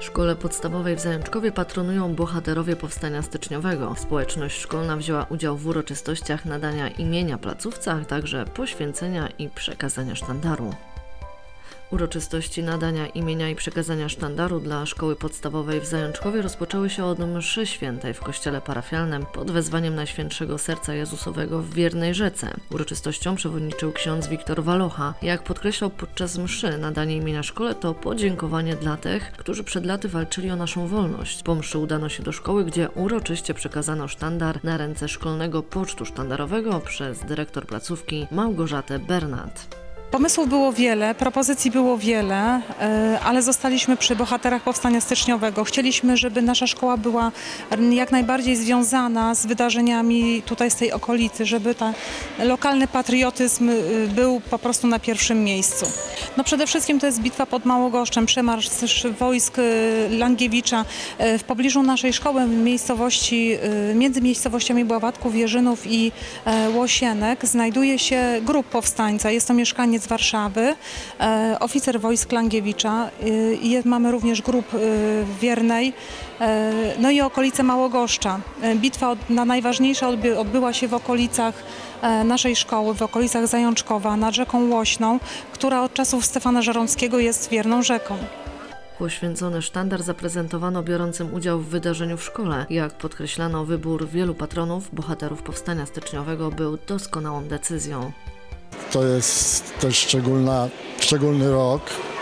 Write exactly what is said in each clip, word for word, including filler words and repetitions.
W szkole podstawowej w Zajączkowie patronują bohaterowie Powstania Styczniowego. Społeczność szkolna wzięła udział w uroczystościach nadania imienia placówce, a także poświęcenia i przekazania sztandaru. Uroczystości nadania imienia i przekazania sztandaru dla szkoły podstawowej w Zajączkowie rozpoczęły się od mszy świętej w kościele parafialnym pod wezwaniem Najświętszego Serca Jezusowego w Wiernej Rzece. Uroczystością przewodniczył ksiądz Wiktor Walocha. Jak podkreślał podczas mszy, nadanie imienia szkole to podziękowanie dla tych, którzy przed laty walczyli o naszą wolność. Po mszy udano się do szkoły, gdzie uroczyście przekazano sztandar na ręce szkolnego pocztu sztandarowego przez dyrektor placówki Małgorzatę Bernat. Pomysłów było wiele, propozycji było wiele, ale zostaliśmy przy bohaterach Powstania Styczniowego. Chcieliśmy, żeby nasza szkoła była jak najbardziej związana z wydarzeniami tutaj z tej okolicy, żeby ten lokalny patriotyzm był po prostu na pierwszym miejscu. No przede wszystkim to jest bitwa pod Małogoszczem, przemarsz wojsk Langiewicza. W pobliżu naszej szkoły, miejscowości, między miejscowościami Bławatków, Jerzynów i Łosienek znajduje się grób powstańca. Jest to mieszkaniec z Warszawy, e, oficer wojsk Langiewicza. E, mamy również grób e, w Wiernej, e, no i okolice Małogoszcza. E, bitwa od, na najważniejsza odby, odbyła się w okolicach e, naszej szkoły, w okolicach Zajączkowa, nad rzeką Łośną, która od czasów Stefana Żeromskiego jest wierną rzeką. Poświęcony sztandar zaprezentowano biorącym udział w wydarzeniu w szkole. Jak podkreślano, wybór wielu patronów, bohaterów Powstania Styczniowego był doskonałą decyzją. To jest też szczególna, szczególny rok,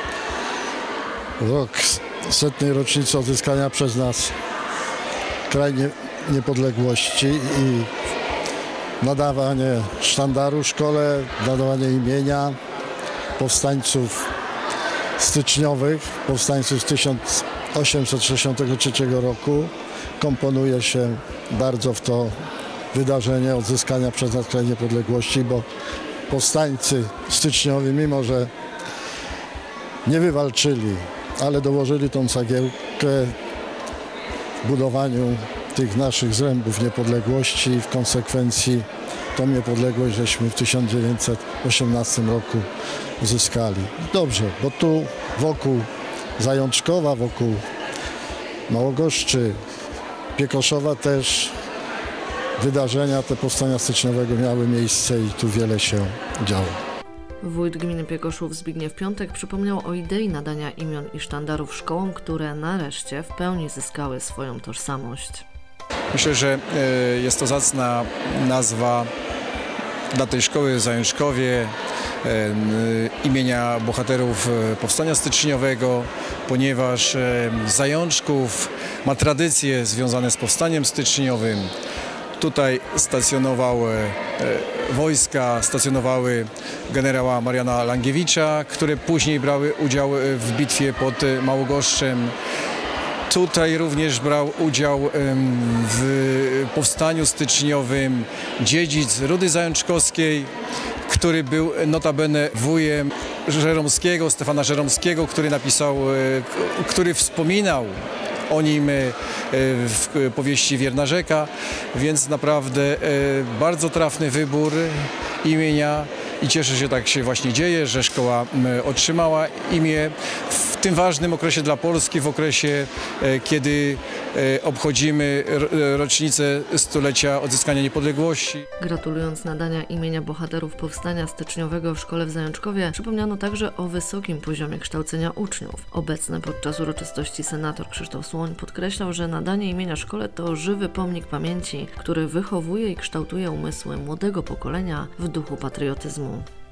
rok setnej rocznicy odzyskania przez nas kraj nie, niepodległości i nadawanie sztandaru szkole, nadawanie imienia powstańców styczniowych, powstańców z tysiąc osiemset sześćdziesiątego trzeciego roku komponuje się bardzo w to wydarzenie odzyskania przez nas kraj niepodległości, bo powstańcy styczniowi, mimo że nie wywalczyli, ale dołożyli tą cegiełkę w budowaniu tych naszych zrębów niepodległości i w konsekwencji tą niepodległość żeśmy w tysiąc dziewięćset osiemnastym roku uzyskali. Dobrze, bo tu wokół Zajączkowa, wokół Małogoszczy, Piekoszowa też wydarzenia te Powstania Styczniowego miały miejsce i tu wiele się działo. Wójt gminy Piekoszów Zbigniew Piątek przypomniał o idei nadania imion i sztandarów szkołom, które nareszcie w pełni zyskały swoją tożsamość. Myślę, że jest to zacna nazwa dla tej szkoły w Zajączkowie, imienia bohaterów Powstania Styczniowego, ponieważ Zajączków ma tradycje związane z Powstaniem Styczniowym. Tutaj stacjonowały wojska, stacjonowały generała Mariana Langiewicza, które później brały udział w bitwie pod Małogoszczem. Tutaj również brał udział w powstaniu styczniowym dziedzic Rudy Zajączkowskiej, który był notabene wujem Żeromskiego, Stefana Żeromskiego, który napisał, który wspominał o nim w powieści Wierna Rzeka, więc naprawdę bardzo trafny wybór imienia i cieszę się, tak się właśnie dzieje, że szkoła otrzymała imię w tym ważnym okresie dla Polski, w okresie, kiedy obchodzimy rocznicę stulecia odzyskania niepodległości. Gratulując nadania imienia bohaterów Powstania Styczniowego w szkole w Zajączkowie, przypomniano także o wysokim poziomie kształcenia uczniów. Obecny podczas uroczystości senator Krzysztof Słoń podkreślał, że nadanie imienia szkole to żywy pomnik pamięci, który wychowuje i kształtuje umysły młodego pokolenia w duchu patriotyzmu.